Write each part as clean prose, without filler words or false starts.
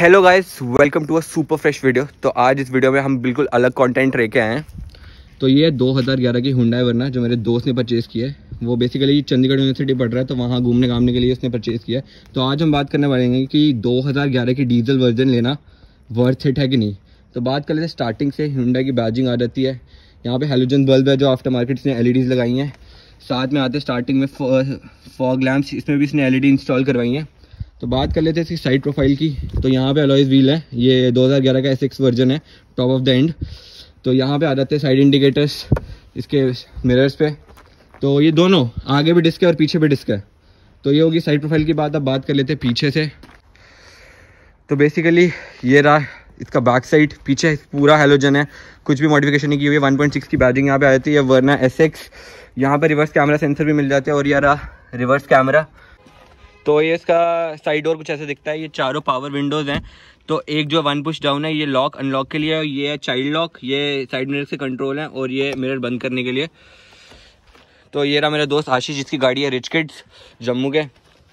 Hello guys, welcome to a super fresh video. तो आज इस वीडियो में हम बिल्कुल अलग कंटेंट लेके आए हैं। तो ये 2011 की हुंडई वर्ना जो मेरे दोस्त ने परचेज़ की है। वो बेसिकली चंडीगढ़ यूनिवर्सिटी पढ़ रहा है, तो वहाँ घूमने घामने के लिए उसने परचेज़ किया है। तो आज हम बात करने वाले हैं कि 2011 की डीजल वर्जन लेना वर्थ इट है कि नहीं। तो बात कर लेते हैं स्टार्टिंग से। हुंडई की बैजिंग आ जाती है, यहाँ पे हेलोजन बल्ब है जो आफ्टर मार्केट इसने LEDs लगाई हैं। साथ में आते स्टार्टिंग में फॉग लैम्प्स, इसमें भी इसने LED इंस्टॉल करवाई हैं। तो बात कर लेते हैं इसकी साइड प्रोफाइल की। तो यहाँ पे अलॉयज व्हील है, ये 2011 का SX वर्जन है, टॉप ऑफ द एंड। तो यहाँ पे आ जाते हैं साइड इंडिकेटर्स इसके मिरर्स पे। तो ये दोनों आगे भी डिस्क है और पीछे भी डिस्क है। तो ये होगी साइड प्रोफाइल की बात। अब बात कर लेते हैं पीछे से। तो बेसिकली ये रहा इसका बैक साइड। पीछे पूरा हेलोजन है, कुछ भी मॉडिफिकेशन नहीं की हुई है। 1.6 की बैजिंग यहाँ पे आ जाती है, वर्ना SX। यहाँ पे रिवर्स कैमरा सेंसर भी मिल जाते हैं और ये रहा रिवर्स कैमरा। तो ये इसका साइड डोर कुछ ऐसे दिखता है। ये चारों पावर विंडोज़ हैं। तो एक जो 1 पुश डाउन है ये लॉक अनलॉक के लिए, ये है चाइल्ड लॉक, ये साइड मिरर से कंट्रोल है और ये मिरर बंद करने के लिए। तो ये रहा मेरा दोस्त आशीष, जिसकी गाड़ी है रिच किड्स जम्मू के।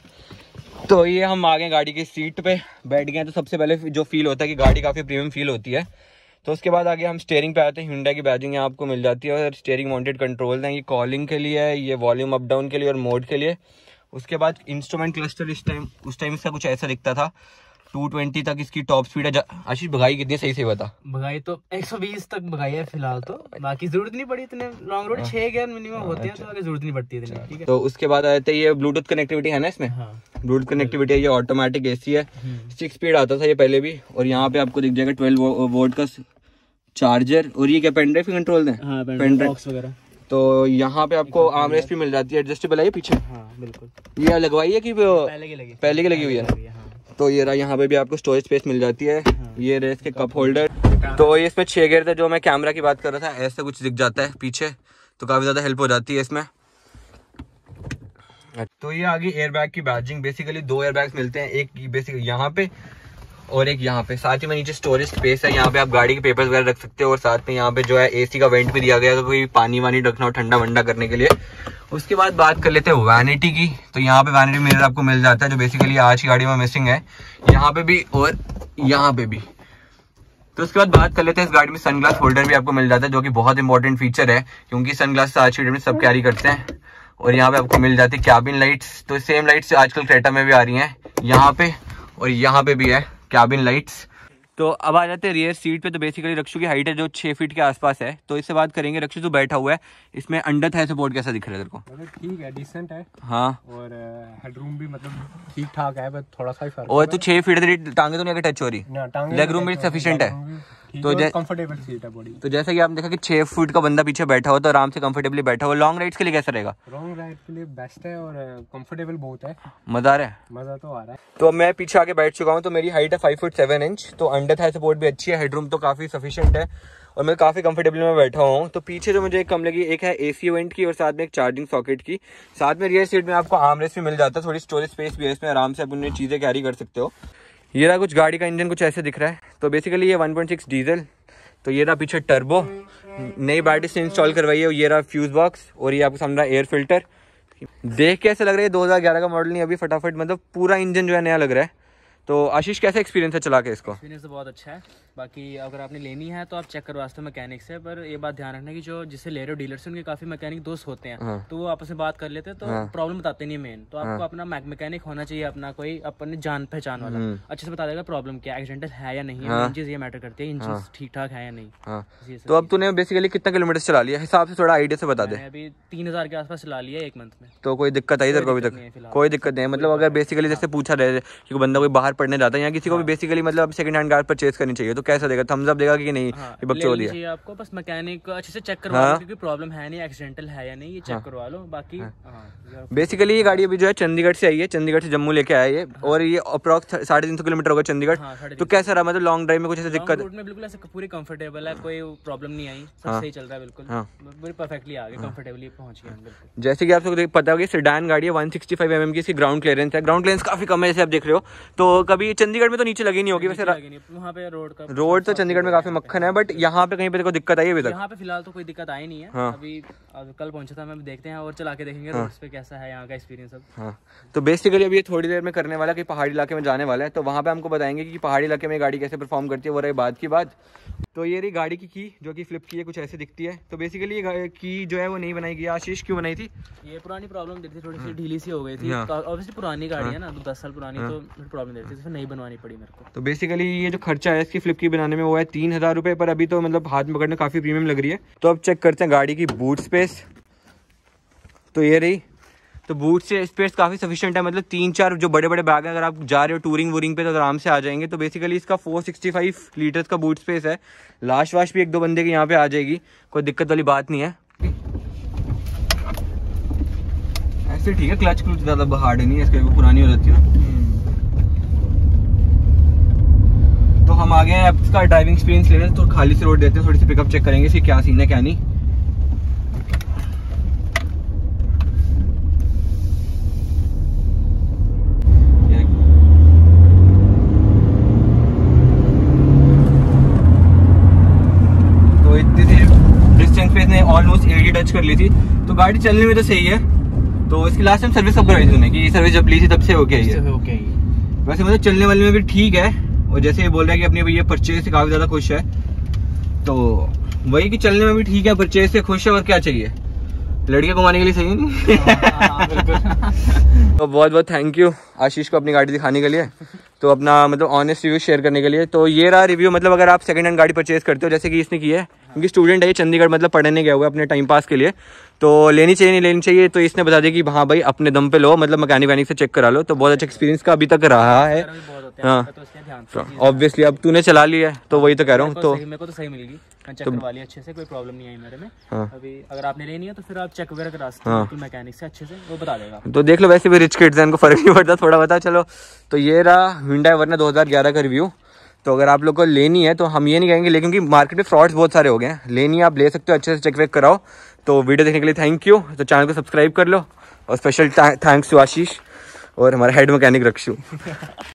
तो ये हम आ गए गाड़ी की सीट पे बैठ गए। तो सबसे पहले जो फील होता है कि गाड़ी काफ़ी प्रीमियम फील होती है। तो उसके बाद आगे हम स्टीयरिंग पे आते हैं। हुंडई की बैजिंग यहाँ आपको मिल जाती है और स्टीयरिंग माउंटेड कंट्रोल हैं। ये कॉलिंग के लिए है, ये वॉल्यूम अप डाउन के लिए और मोड के लिए। उसके बाद इंस्ट्रूमेंट क्लस्टर उस टाइम इसका कुछ ऐसा दिखता था। 220 तक इसकी टॉप स्पीड है। आशीष भगाई कितनी सही से बता। भगाई तो 120 तक भगाई है फिलहाल। तो बाकी जरूरत नहीं पड़ी इतने लॉन्ग रोड 6 गियर मिनिमम होते हैं, तो आगे जरूरत नहीं पड़ती इतनी। ठीक है। तो उसके बाद आते हैं ये ब्लूटूथ कनेक्टिविटी है ना इसमें। हाँ। ब्लूटूथ कनेक्टिविटी है, ये ऑटोमेटिक AC है। 6 स्पीड आता था ये पहले भी। और यहाँ पे आपको दिख जाएगा 12 वोल्ट का चार्जर। और ये क्या पेन ड्राइव कंट्रोल है, पेन ड्राइव वगैरह। तो यहाँ पे आपको आर्मरेस्ट भी मिल जाती है, एडजस्टेबल है ये पीछे। हाँ बिल्कुल। ये लगवाई है कि पहले की लगी हुई है। हाँ। तो ये रहा, यहाँ पे भी आपको स्टोरेज स्पेस मिल जाती है। ये रहे इसके कप होल्डर। तो ये इसमें 6 गियर थे। जो मैं कैमरा की बात कर रहा था, ऐसा कुछ दिख जाता है पीछे, तो काफ़ी ज़्यादा हेल्प हो जाती है इसमें। तो ये आगे एयरबैग की बैजिंग। बेसिकली 2 एयरबैग्स मिलते हैं, एक बेसिकली यहाँ पे और एक यहाँ पे। साथ ही में नीचे स्टोरेज स्पेस है, यहाँ पे आप गाड़ी के पेपर्स वगैरह रख सकते हो। और साथ में यहाँ पे जो है AC का वेंट भी दिया गया है, कोई पानी वानी रखना हो ठंडा वंडा करने के लिए। उसके बाद बात कर लेते हैं वैनिटी की। तो यहाँ पे वैनिटी मिरर आपको मिल जाता है, जो बेसिकली आज की गाड़ी में मिसिंग है, यहाँ पे भी और यहाँ पे भी। तो उसके बाद बात कर लेते हैं इस गाड़ी में सनग्लास होल्डर भी आपको मिल जाता है, जो कि बहुत इंपॉर्टेंट फीचर है, क्योंकि सनग्लास आज की डेट में सब कैरी करते हैं। और यहाँ पे आपको मिल जाती है कैबिन लाइट्स। तो सेम लाइट्स आजकल क्रेटा में भी आ रही हैं, यहाँ पे और यहाँ पे भी है कैबिन लाइट्स। तो अब आ जाते हैं रियर सीट पे। तो बेसिकली रक्षु की हाइट है जो 6 फीट के आसपास है। तो इससे बात करेंगे, रक्षु तो बैठा हुआ है, इसमें अंडर थाई सपोर्ट कैसा दिख रहा है तेरे को? ठीक है, डिसेंट है। हाँ। और हेडरूम भी मतलब ठीक ठाक है, बस थोड़ा सा ही फर्क। और तो 6 फीट तेरी टांगे तो नहीं टच हो रही, लेग रूम भी सफिशिएंट है। तो कंफर्टेबल सीट है बॉडी। तो जैसा कि आपने देखा कि 6 फीट का बंदा पीछे बैठा हो तो आराम से कंफर्टेबली बैठा हो। लॉन्ग राइड्स के लिए कैसा रहेगा? लॉन्ग राइड के लिए बेस्ट है और कंफर्टेबल बहुत है। मजा आ रहा है? मजा तो आ रहा है। तो मैं पीछे आके बैठ चुका हूँ। तो मेरी हाइट है 5 फुट 7 इंच। तो अंडर थाई सपोर्ट भी अच्छी है, हेडरूम तो काफी सफिशिएंट है और मैं काफी कंफर्टेबली में बैठा हूँ। तो पीछे जो मुझे एक कम लगी, एक है AC वेंट की और साथ में एक चार्जिंग सॉकेट की। साथ में रियर सीट में आपको आर्मरेस्ट भी मिल जाता है, थोड़ी स्टोरेज स्पेस भी है इसमें, आराम से आप उन्हें चीजें कैरी कर सकते हो। ये रहा कुछ गाड़ी का इंजन कुछ ऐसे दिख रहा है। तो बेसिकली ये 1.6 डीजल। तो ये रहा पीछे टर्बो, नई बैटरी से इंस्टॉल करवाई है। ये रहा फ्यूज बॉक्स और ये आपको सामने एयर फिल्टर। देख के ऐसे लग रहा है 2011 का मॉडल नहीं, अभी फटाफट मतलब पूरा इंजन जो है नया लग रहा है। तो आशीष कैसा एक्सपीरियंस है चला के इसको? एक्सपीरियंस तो बहुत अच्छा है। बाकी अगर आपने लेनी है तो आप चेक करवा सकते हो मैकेनिक से। पर ये बात ध्यान रखना कि जो जिससे ले रहे हो डीलर से, उनके काफी मैकेनिक दोस्त होते हैं। हाँ। तो वो आपस में बात कर लेते हैं, तो प्रॉब्लम बताते नहीं मेन। तो आपको अपना मैकेनिक होना चाहिए, अपना कोई अपने जान पहचान वाला, अच्छे से बता देगा प्रॉब्लम क्या, एक्सीडेंटल है या नहीं है। चीज ये मैटर करती है, इंजन ठीक ठाक है या नहीं। तो अब तूने बेसिकली कितना किलोमीटर चला लिया, हिसाब से थोड़ा आइडिया से बता दे। अभी 3000 के आसपास चला लिया 1 मंथ में। तो कोई दिक्कत आई तेरे को अभी तक? कोई दिक्कत नहीं है। मतलब अगर बेसिकली जैसे पूछा रहे कि बंदा कोई बाहर पढ़ने जाता है या किसी को भी बेसिकली मतलब सेकंड हैंड कार परचेज करनी चाहिए, तो कैसा देगा? थम्स अप देगा कि नहीं? ये बकचोदी है। आपको बस मैकेनिक अच्छे से चेक करवा लो, क्योंकि प्रॉब्लम है नहीं, एक्सीडेंटल है या नहीं, ये चेक करवा लो। बाकी बेसिकली ये गाड़ी अभी जो है चंडीगढ़ से आई है, चंडीगढ़ से जम्मू लेके आया है और ये अप्रॉक्स 350 किलोमीटर होगा चंडीगढ़। तो कैसा रहा, मतलब लॉन्ग ड्राइव में कुछ ऐसे दिक्कत? में बिल्कुल ऐसे पूरी कंफर्टेबल है, कोई प्रॉब्लम नहीं आई, सब सही चल रहा है बिल्कुल। पूरी परफेक्टली आगे कंफर्टेबली पहुंच गए बिल्कुल। जैसे कि आप सबको पता होगा सेडान गाड़ी है, 165 mm की इसकी ग्राउंड क्लियरेंस है। ग्राउंड क्लियरेंस काफी कम है जैसे आप देख रहे हो। तो तो कभी चंडीगढ़ में तो नीचे लगी नहीं होगी वैसे, वहाँ पे रोड तो चंडीगढ़ में काफी मक्खन है, बट यहाँ पे कहीं पे देखो दिक्कत आई है अभी तक? यहाँ पे फिलहाल तो कोई दिक्कत आई नहीं है। हाँ। अभी कल पहुंचा था मैं, देखते हैं और चला के देखेंगे रोड्स पे कैसा है यहाँ का एक्सपीरियंस अब। हाँ, तो बेसिकली अभी ये थोड़ी देर में करने वाला कि पहाड़ी इलाके में जाने वाला है, तो वहाँ पे हमको बताएंगे कि पहाड़ी इलाके में गाड़ी कैसे परफॉर्म करती है, वो रही बात की बात। तो ये रही गाड़ी की जो कि फ्लिप की है, कुछ ऐसे दिखती है। तो बेसिकली ये की जो है वो नहीं बनाई गई। आशीष क्यों बनाई थी? ये पुरानी प्रॉब्लम थी, थोड़ी सी ढीली सी हो गई थी। ऑब्वियसली पुरानी गाड़ी है ना, 10 साल पुरानी, तो प्रॉब्लम देती थी, नहीं बनवानी पड़ी मेरे को। तो बेसिकली ये जो खर्चा है इसकी फ्लिप की बनाने में वो है 3000 रुपये, पर अभी तो मतलब हाथ में पकड़ने काफ़ी प्रीमियम लग रही है। तो अब चेक करते हैं गाड़ी की बूट स्पेस। तो ये रही, तो बूट से स्पेस काफ़ी सफिशिएंट है, मतलब 3-4 जो बड़े बड़े बैग हैं, अगर आप जा रहे हो टूरिंग वूरिंग पे तो आराम से आ जाएंगे। तो बेसिकली इसका 465 लीटर्स का बूट स्पेस है। लाश वाश भी 1-2 बंदे के यहाँ पे आ जाएगी, कोई दिक्कत वाली बात नहीं है। ऐसे ठीक है, क्लच क्लच ज़्यादा हार्ड नहीं है इसका, वो पुरानी हो जाती है ना। तो हम आ गए हैं अब इसका ड्राइविंग एक्सपीरियंस लेने, तो खाली से रोड देते हैं, थोड़ी सी पिकअप चेक करेंगे इसकी क्या सीन है क्या नहीं। तो इतनी सी डिस्टेंस पे इसने ऑलमोस्ट 80 टच कर ली थी, तो गाड़ी चलने में तो सही है। तो इसकी लास्ट टाइम सर्विस कब करवाई थी तूने? कि सर्विस जब ली थी तब से हो गया है? वैसे मतलब चलने वाले में भी ठीक है, और जैसे ये बोल रहा है कि अपनी भैया परचेज से काफी ज्यादा खुश है, तो वही कि चलने में भी ठीक है, परचेज से खुश है, और क्या चाहिए, लड़कियां घुमाने के लिए सही नहीं। तो बहुत बहुत थैंक यू आशीष को अपनी गाड़ी दिखाने के लिए, तो अपना मतलब ऑनेस्ट रिव्यू शेयर करने के लिए। तो ये रहा रिव्यू, मतलब अगर आप सेकंड हैंड गाड़ी परचेज करते हो जैसे कि इसने की है, क्योंकि स्टूडेंट है ये, चंडीगढ़ मतलब पढ़ने गया हुआ है अपने टाइम पास के लिए, तो लेनी चाहिए नहीं लेनी चाहिए, तो इसने बता दिया कि हाँ भाई अपने दम पे लो, मतलब मैकेनिक से चेक करा लो। तो बहुत अच्छा एक्सपीरियंस का अभी तक रहा है। हाँ, ऑब्वियसली अब तूने चला लिया है तो वही तो कह रहा हूँ। तो मेरे को तो सही मिल गई, चेक करवा लिया अच्छे से, कोई प्रॉब्लम नहीं आई मेरे में। अभी अगर आपने लेनी है तो फिर आप चेक वगैरह करा सकते हो मैकेनिक से अच्छे से, वो बता देगा। तो देख लो, वैसे भी रिच किड्स हैं, इनको फर्क नहीं पड़ता, थोड़ा बता चलो। तो ये रहा Hyundai Verna 2011 का रिव्यू। तो अगर आप लोग को लेनी है तो हम ये नहीं कहेंगे, लेकिन क्योंकि मार्केट में फ्रॉड्स बहुत सारे हो गए हैं, लेनी है आप ले सकते हो, अच्छे से चेक वेक कराओ। तो वीडियो देखने के लिए थैंक यू, तो चैनल को सब्सक्राइब कर लो, और स्पेशल थैंक्स टू आशीष और हमारा हेड मैकेनिक रक्षु।